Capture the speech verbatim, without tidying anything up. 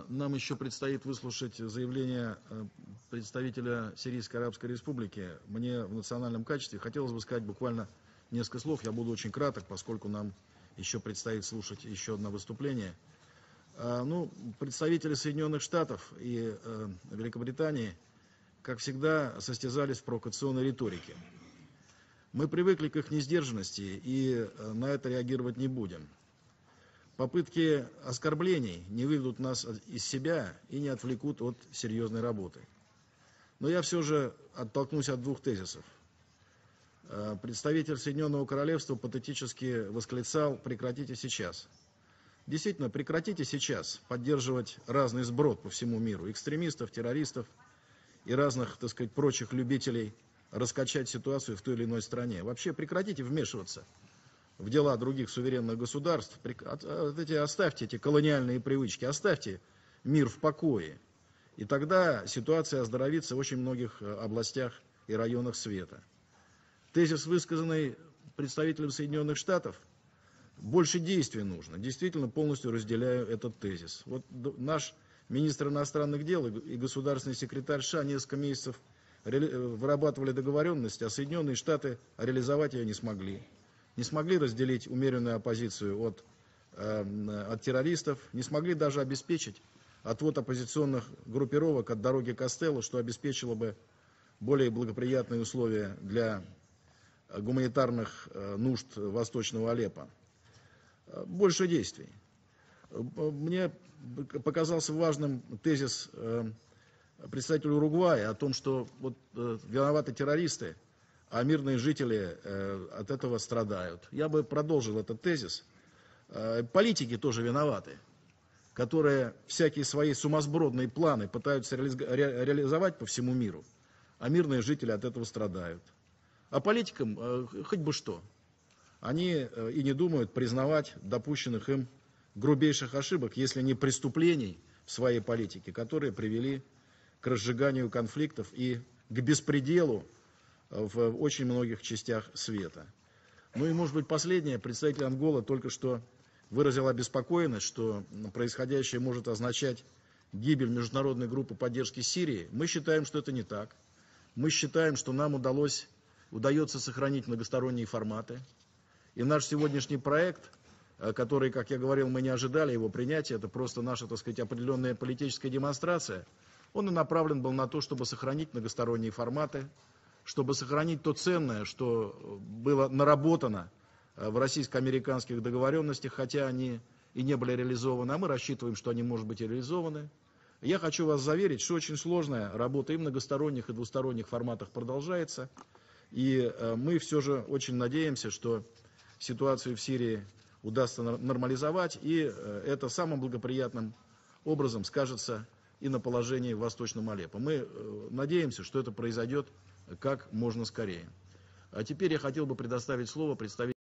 нам еще предстоит выслушать заявление представителя Сирийской Арабской Республики. Мне в национальном качестве хотелось бы сказать буквально несколько слов. Я буду очень краток, поскольку нам еще предстоит слушать еще одно выступление. Ну, представители Соединенных Штатов и Великобритании, как всегда, состязались в провокационной риторике. Мы привыкли к их несдержанности и на это реагировать не будем. Попытки оскорблений не выведут нас из себя и не отвлекут от серьезной работы. Но я все же оттолкнусь от двух тезисов. Представитель Соединенного Королевства патетически восклицал: «Прекратите сейчас». Действительно, прекратите сейчас поддерживать разный сброд по всему миру, экстремистов, террористов и разных, так сказать, прочих любителей раскачать ситуацию в той или иной стране. Вообще прекратите вмешиваться в дела других суверенных государств. Оставьте эти колониальные привычки, оставьте мир в покое. И тогда ситуация оздоровится в очень многих областях и районах света. Тезис, высказанный представителем Соединенных Штатов, больше действий нужно. Действительно, полностью разделяю этот тезис. Вот наш министр иностранных дел и государственный секретарь США несколько месяцев вырабатывали договоренность, а Соединенные Штаты реализовать ее не смогли. Не смогли разделить умеренную оппозицию от, э, от террористов, не смогли даже обеспечить отвод оппозиционных группировок от дороги Костелло, что обеспечило бы более благоприятные условия для гуманитарных э, нужд Восточного Алеппо. Больше действий. Мне показался важным тезис э, представителя Уругвая о том, что вот, э, виноваты террористы, а мирные жители э, от этого страдают. Я бы продолжил этот тезис. Э, политики тоже виноваты, которые всякие свои сумасбродные планы пытаются реали ре реализовать по всему миру, а мирные жители от этого страдают. А политикам э, хоть бы что. Они э, и не думают признавать допущенных им грубейших ошибок, если не преступлений в своей политике, которые привели к разжиганию конфликтов и к беспределу в очень многих частях света. Ну и, может быть, последнее. Представитель Анголы только что выразил обеспокоенность, что происходящее может означать гибель международной группы поддержки Сирии. Мы считаем, что это не так. Мы считаем, что нам удалось, удается сохранить многосторонние форматы. И наш сегодняшний проект, который, как я говорил, мы не ожидали его принятия, это просто наша, так сказать, определенная политическая демонстрация, он и направлен был на то, чтобы сохранить многосторонние форматы, чтобы сохранить то ценное, что было наработано в российско-американских договоренностях, хотя они и не были реализованы, а мы рассчитываем, что они, может быть, и реализованы. Я хочу вас заверить, что очень сложная работа и в многосторонних, и двусторонних форматах продолжается. И мы все же очень надеемся, что ситуацию в Сирии удастся нормализовать, и это самым благоприятным образом скажется и на положении в Восточном Алеппо. Мы надеемся, что это произойдет как можно скорее. А теперь я хотел бы предоставить слово представителю